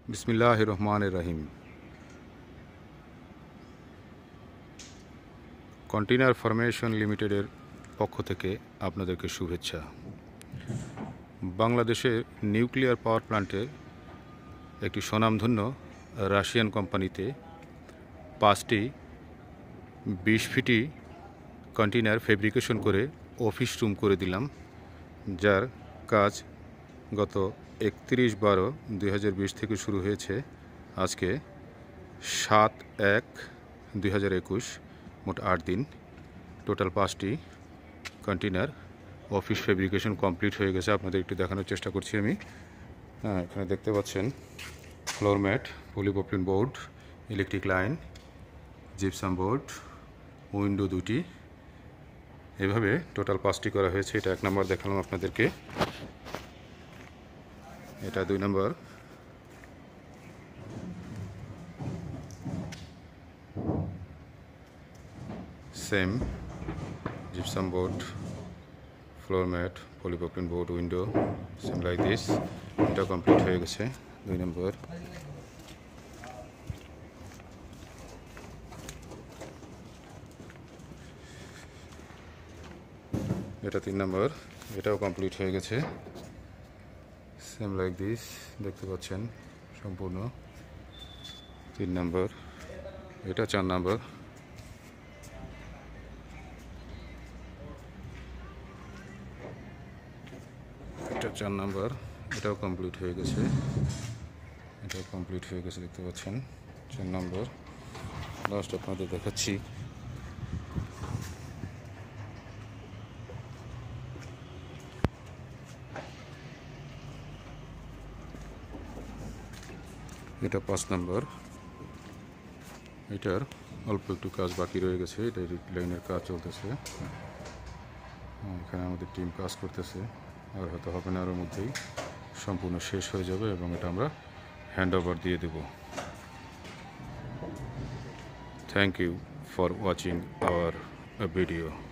বিসমিল্লাহির রহমানির রহিম। Container formation লিমিটেডের পক্ষ থেকে আপনাদেরকে শুভেচ্ছা। বাংলাদেশের নিউক্লিয়ার পাওয়ার প্ল্যান্টের একটি স্বনামধন্য রাশিয়ান কোম্পানিতে 5টি 20 ফিটি কন্টেইনার ফেব্রিকেশন করে অফিস রুম করে দিলাম, যার কাজ গত 31/12/2020 থেকে শুরু হয়েছে। আজকে 7/1/2021, মোট 8 দিন। টোটাল 5টি কন্টেইনার অফিস ফেব্রিকেশন কমপ্লিট হয়ে গেছে। আপনাদের একটু দেখানোর চেষ্টা করছি আমি। এখানে দেখতে পাচ্ছেন floor mat, polypropylene board, electric line, gypsum board, window 2টি, এভাবে টোটাল 5টি করা হয়েছে। এটা 1 নম্বর দেখালাম আপনাদেরকে। এটা 2 নম্বর। Same gypsum board, floor mat, polypropylene board, window, same like this. এটা কমপ্লিট হয়ে গেছে 2 নম্বর। এটা 3 নম্বর। এটাও কমপ্লিট হয়ে গেছে, সেম লাইক দিস, দেখতে পাচ্ছেন সম্পূর্ণ 3 নম্বর। এটা 4 নম্বর। এটা 4 নম্বর। এটাও কমপ্লিট হয়ে গেছে, দেখতে পাচ্ছেন 4 নম্বর। লাস্ট আপনাদের দেখাচ্ছি। এটা 5 নম্বর। এটার অল্প একটু কাজ বাকি রয়ে গেছে। এটা লাইনের কাজ চলতেছে। এখানে আমাদের টিম কাজ করতেছে, আর হয়তো হবে না, এর মধ্যেই সম্পূর্ণ শেষ হয়ে যাবে এবং এটা আমরা হ্যান্ড ওভার দিয়ে দেব। Thank you for watching our video.